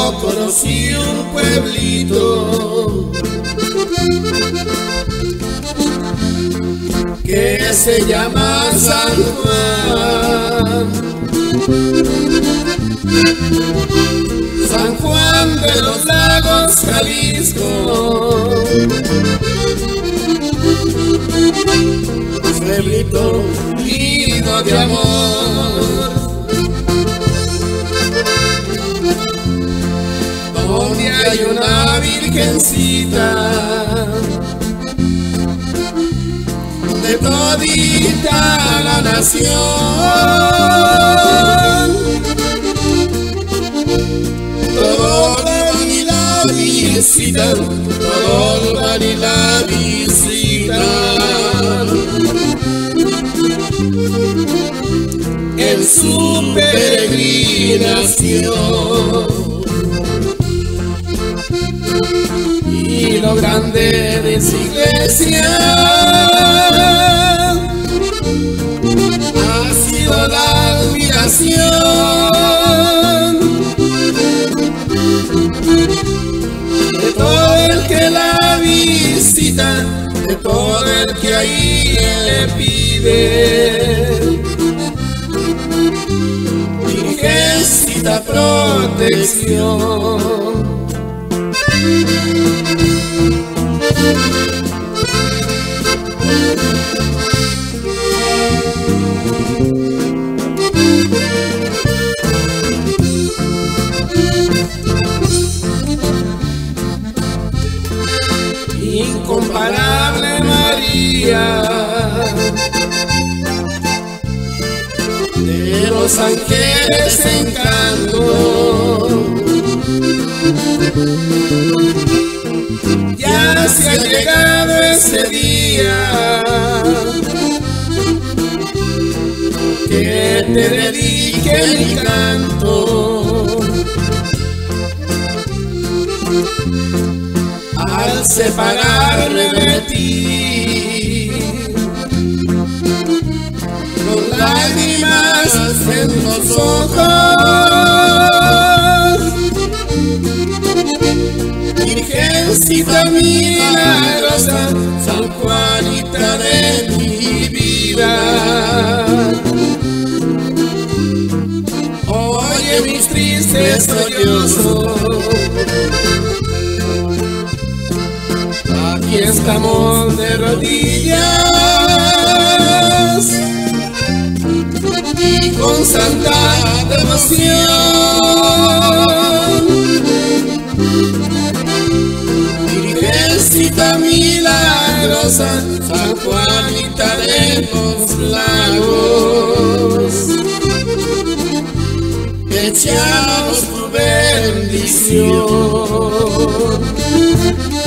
conocí un pueblito que se llama San Juan. San Juan de los Lagos, Jalisco. Pueblito lindo de amor, donde hay una virgencita de todita la nación. Todos van y la visitan, todos van y la visitan en su peregrinación. Y lo grande de su iglesia ha sido la admiración de todo el que la visita, de todo el que ahí le pide virgencita protección. Incomparable María, de los ángeles encanto, ya se ha llegado ese día que te dedique mi canto. Al separarme de ti, con lágrimas en los ojos, virgencita milagrosa, San Juanita de mi vida, oye mis tristes sollozos. Aquí estamos de rodillas y con santa devoción, virgencita milagrosa, San Juanita de los Lagos, echamos tu bendición.